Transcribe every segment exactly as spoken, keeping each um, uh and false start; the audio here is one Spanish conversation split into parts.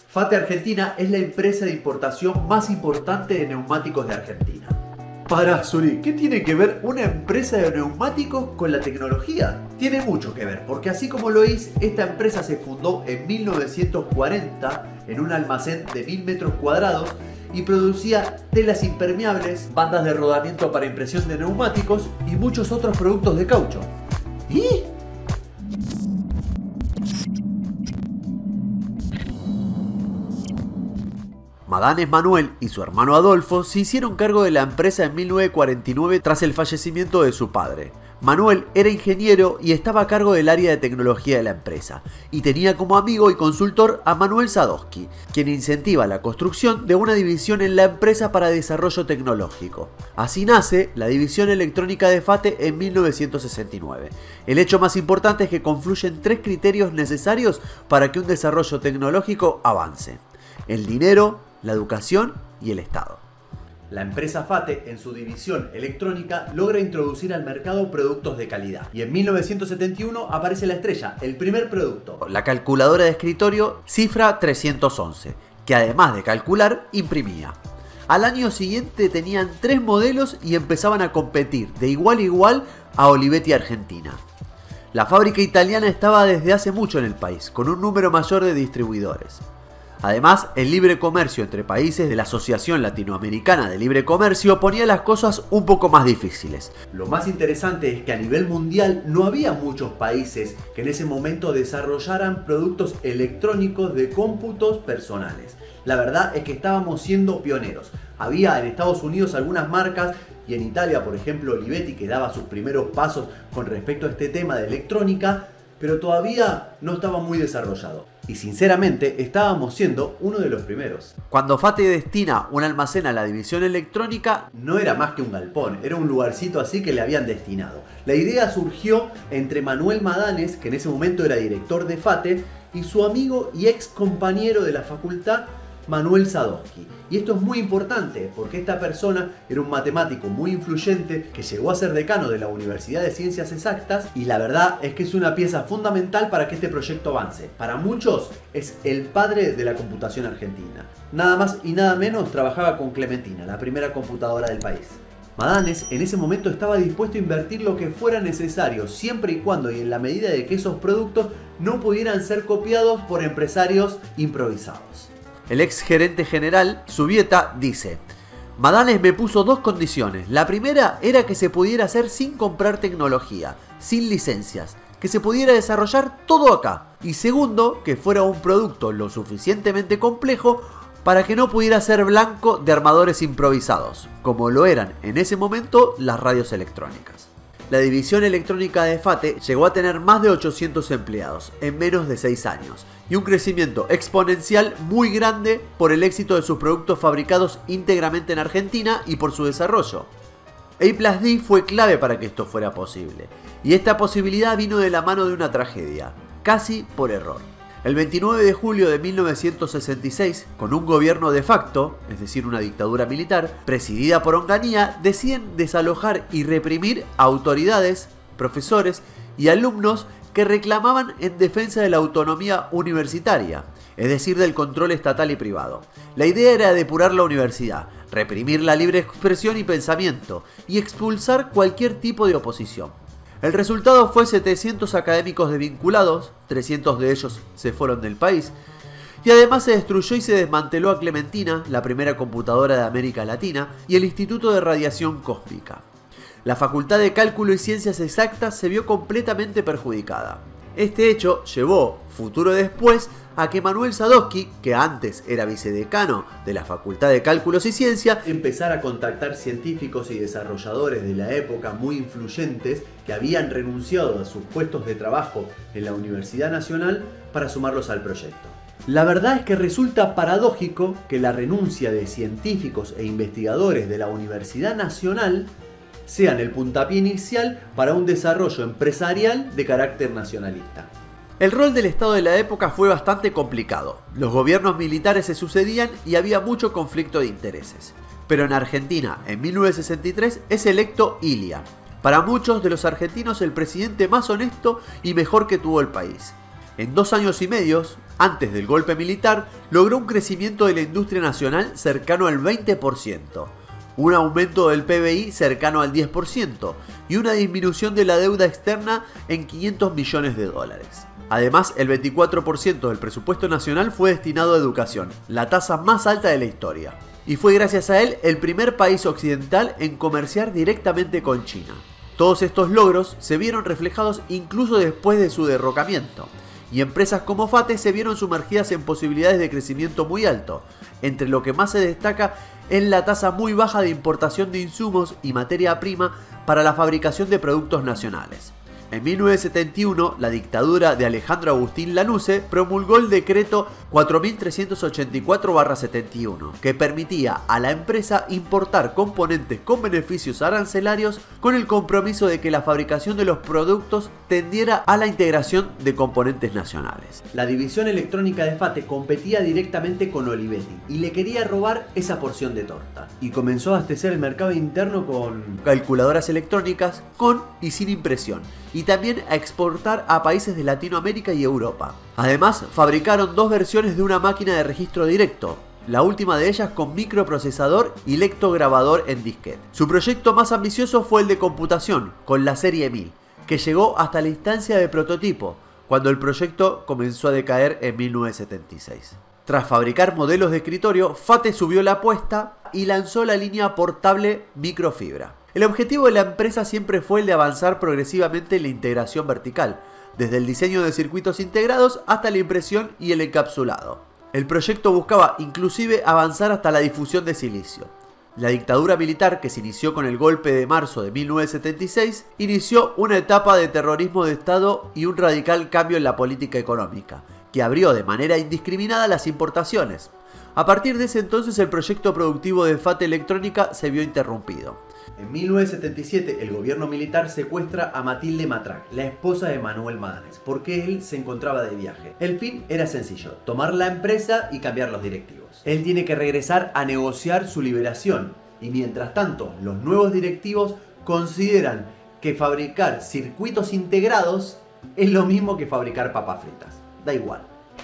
FATE Argentina es la empresa de importación más importante de neumáticos de Argentina. Pará, Zuli, ¿qué tiene que ver una empresa de neumáticos con la tecnología? Tiene mucho que ver, porque así como lo hice, esta empresa se fundó en mil novecientos cuarenta en un almacén de mil metros cuadrados y producía telas impermeables, bandas de rodamiento para impresión de neumáticos y muchos otros productos de caucho. ¿Y? Madanes Manuel y su hermano Adolfo se hicieron cargo de la empresa en mil novecientos cuarenta y nueve tras el fallecimiento de su padre. Manuel era ingeniero y estaba a cargo del área de tecnología de la empresa, y tenía como amigo y consultor a Manuel Sadowski, quien incentiva la construcción de una división en la empresa para desarrollo tecnológico. Así nace la división electrónica de FATE en mil novecientos sesenta y nueve. El hecho más importante es que confluyen tres criterios necesarios para que un desarrollo tecnológico avance: el dinero, la educación y el Estado. La empresa FATE, en su división electrónica, logra introducir al mercado productos de calidad. Y en mil novecientos setenta y uno aparece la estrella, el primer producto: la calculadora de escritorio Cifra trescientos once, que además de calcular, imprimía. Al año siguiente tenían tres modelos y empezaban a competir de igual a igual a Olivetti Argentina. La fábrica italiana estaba desde hace mucho en el país, con un número mayor de distribuidores. Además, el libre comercio entre países de la Asociación Latinoamericana de Libre Comercio ponía las cosas un poco más difíciles. Lo más interesante es que a nivel mundial no había muchos países que en ese momento desarrollaran productos electrónicos de cómputos personales. La verdad es que estábamos siendo pioneros. Había en Estados Unidos algunas marcas y en Italia, por ejemplo, Olivetti, que daba sus primeros pasos con respecto a este tema de electrónica, pero todavía no estaba muy desarrollado. Y sinceramente estábamos siendo uno de los primeros. Cuando FATE destina un almacén a la división electrónica, no era más que un galpón, era un lugarcito así que le habían destinado. La idea surgió entre Manuel Madanes, que en ese momento era director de FATE, y su amigo y ex compañero de la facultad, Manuel Sadowski. Y esto es muy importante porque esta persona era un matemático muy influyente que llegó a ser decano de la Universidad de Ciencias Exactas, y la verdad es que es una pieza fundamental para que este proyecto avance. Para muchos es el padre de la computación argentina. Nada más y nada menos trabajaba con Clementina, la primera computadora del país. Madanes en ese momento estaba dispuesto a invertir lo que fuera necesario, siempre y cuando y en la medida de que esos productos no pudieran ser copiados por empresarios improvisados. El ex gerente general, Subieta, dice: Madanes me puso dos condiciones. La primera era que se pudiera hacer sin comprar tecnología, sin licencias, que se pudiera desarrollar todo acá. Y segundo, que fuera un producto lo suficientemente complejo para que no pudiera ser blanco de armadores improvisados, como lo eran en ese momento las radios electrónicas. La división electrónica de FATE llegó a tener más de ochocientos empleados en menos de seis años y un crecimiento exponencial muy grande por el éxito de sus productos fabricados íntegramente en Argentina y por su desarrollo. A plus D fue clave para que esto fuera posible, y esta posibilidad vino de la mano de una tragedia, casi por error. El veintinueve de julio de mil novecientos sesenta y seis, con un gobierno de facto, es decir, una dictadura militar, presidida por Onganía, deciden desalojar y reprimir a autoridades, profesores y alumnos que reclamaban en defensa de la autonomía universitaria, es decir, del control estatal y privado. La idea era depurar la universidad, reprimir la libre expresión y pensamiento, y expulsar cualquier tipo de oposición. El resultado fue setecientos académicos desvinculados, trescientos de ellos se fueron del país, y además se destruyó y se desmanteló a Clementina, la primera computadora de América Latina, y el Instituto de Radiación Cósmica. La Facultad de Cálculo y Ciencias Exactas se vio completamente perjudicada. Este hecho llevó, futuro después, a que Manuel Sadowski, que antes era vicedecano de la Facultad de Cálculos y Ciencia, empezara a contactar científicos y desarrolladores de la época muy influyentes que habían renunciado a sus puestos de trabajo en la Universidad Nacional para sumarlos al proyecto. La verdad es que resulta paradójico que la renuncia de científicos e investigadores de la Universidad Nacional sean el puntapié inicial para un desarrollo empresarial de carácter nacionalista. El rol del Estado de la época fue bastante complicado. Los gobiernos militares se sucedían y había mucho conflicto de intereses. Pero en Argentina, en mil novecientos sesenta y tres, es electo Ilia. Para muchos de los argentinos, el presidente más honesto y mejor que tuvo el país. En dos años y medio, Antes del golpe militar, logró un crecimiento de la industria nacional cercano al veinte por ciento, un aumento del P B I cercano al diez por ciento y una disminución de la deuda externa en quinientos millones de dólares. Además, el veinticuatro por ciento del presupuesto nacional fue destinado a educación, la tasa más alta de la historia. Y fue gracias a él el primer país occidental en comerciar directamente con China. Todos estos logros se vieron reflejados incluso después de su derrocamiento, y empresas como FATE se vieron sumergidas en posibilidades de crecimiento muy alto. Entre lo que más se destaca es la tasa muy baja de importación de insumos y materia prima para la fabricación de productos nacionales. En mil novecientos setenta y uno, la dictadura de Alejandro Agustín Lanusse promulgó el decreto cuatro mil trescientos ochenta y cuatro barra setenta y uno, que permitía a la empresa importar componentes con beneficios arancelarios con el compromiso de que la fabricación de los productos tendiera a la integración de componentes nacionales. La división electrónica de FATE competía directamente con Olivetti y le quería robar esa porción de torta. Y comenzó a abastecer el mercado interno con calculadoras electrónicas con y sin impresión, y también a exportar a países de Latinoamérica y Europa. Además, fabricaron dos versiones de una máquina de registro directo, la última de ellas con microprocesador y lectograbador en disquete. Su proyecto más ambicioso fue el de computación, con la serie mil, que llegó hasta la instancia de prototipo, cuando el proyecto comenzó a decaer en mil novecientos setenta y seis. Tras fabricar modelos de escritorio, FATE subió la apuesta y lanzó la línea portable microfibra. El objetivo de la empresa siempre fue el de avanzar progresivamente en la integración vertical, desde el diseño de circuitos integrados hasta la impresión y el encapsulado. El proyecto buscaba inclusive avanzar hasta la difusión de silicio. La dictadura militar, que se inició con el golpe de marzo de mil novecientos setenta y seis, inició una etapa de terrorismo de Estado y un radical cambio en la política económica, que abrió de manera indiscriminada las importaciones. A partir de ese entonces el proyecto productivo de FATE Electrónica se vio interrumpido. En mil novecientos setenta y siete el gobierno militar secuestra a Matilde Matrac, la esposa de Manuel Madanes, porque él se encontraba de viaje. El fin era sencillo, tomar la empresa y cambiar los directivos. Él tiene que regresar a negociar su liberación, y mientras tanto los nuevos directivos consideran que fabricar circuitos integrados es lo mismo que fabricar papas fritas. Da igual.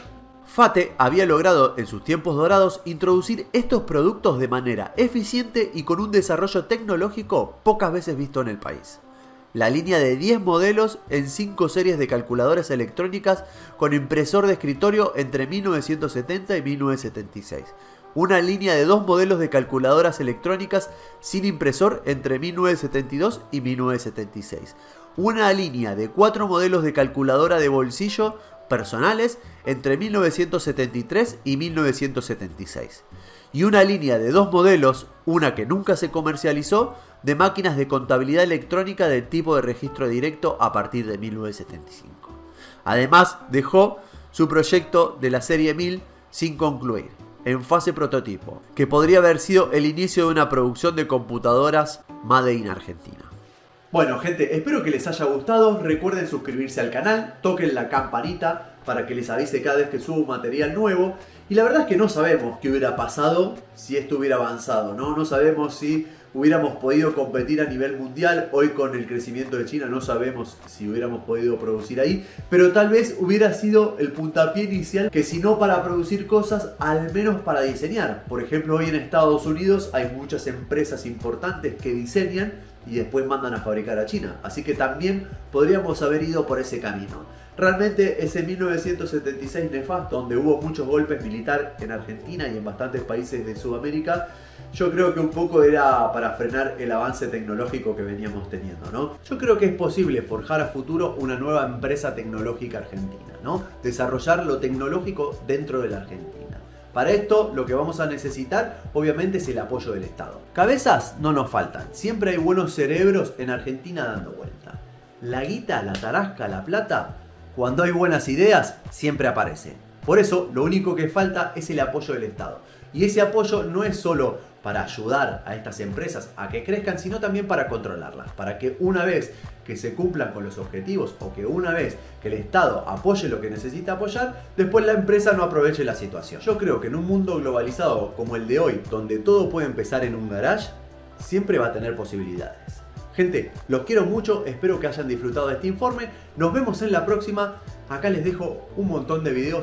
FATE había logrado en sus tiempos dorados introducir estos productos de manera eficiente y con un desarrollo tecnológico pocas veces visto en el país. La línea de diez modelos en cinco series de calculadoras electrónicas con impresor de escritorio entre mil novecientos setenta y mil novecientos setenta y seis. Una línea de dos modelos de calculadoras electrónicas sin impresor entre mil novecientos setenta y dos y mil novecientos setenta y seis. Una línea de cuatro modelos de calculadora de bolsillo personales entre mil novecientos setenta y tres y mil novecientos setenta y seis. Y una línea de dos modelos, una que nunca se comercializó, de máquinas de contabilidad electrónica del tipo de registro directo a partir de mil novecientos setenta y cinco. Además, dejó su proyecto de la serie mil sin concluir, en fase prototipo, que podría haber sido el inicio de una producción de computadoras Made in Argentina. Bueno, gente, espero que les haya gustado. Recuerden suscribirse al canal, toquen la campanita para que les avise cada vez que subo material nuevo. Y la verdad es que no sabemos qué hubiera pasado si esto hubiera avanzado, ¿no? No sabemos si hubiéramos podido competir a nivel mundial. Hoy con el crecimiento de China no sabemos si hubiéramos podido producir ahí, pero tal vez hubiera sido el puntapié inicial, que si no para producir cosas, al menos para diseñar. Por ejemplo, hoy en Estados Unidos hay muchas empresas importantes que diseñan y después mandan a fabricar a China. Así que también podríamos haber ido por ese camino. Realmente ese mil novecientos setenta y seis nefasto, donde hubo muchos golpes militares en Argentina y en bastantes países de Sudamérica, yo creo que un poco era para frenar el avance tecnológico que veníamos teniendo, ¿no? Yo creo que es posible forjar a futuro una nueva empresa tecnológica argentina, ¿no? Desarrollar lo tecnológico dentro de la Argentina. Para esto lo que vamos a necesitar obviamente es el apoyo del Estado. Cabezas no nos faltan, siempre hay buenos cerebros en Argentina dando vuelta. La guita, la tarasca, la plata, cuando hay buenas ideas siempre aparece. Por eso lo único que falta es el apoyo del Estado. Y ese apoyo no es solo para ayudar a estas empresas a que crezcan, sino también para controlarlas, para que una vez que se cumplan con los objetivos o que una vez que el Estado apoye lo que necesita apoyar, después la empresa no aproveche la situación. Yo creo que en un mundo globalizado como el de hoy, donde todo puede empezar en un garage, siempre va a tener posibilidades. Gente, los quiero mucho, espero que hayan disfrutado de este informe. Nos vemos en la próxima. Acá les dejo un montón de videos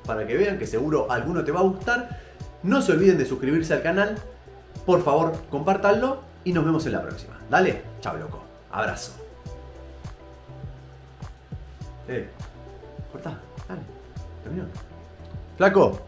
para que vean que seguro alguno te va a gustar. No se olviden de suscribirse al canal. Por favor, compártanlo y nos vemos en la próxima. Dale, chao loco. Abrazo. Eh, cortá, dale. Terminó. Flaco.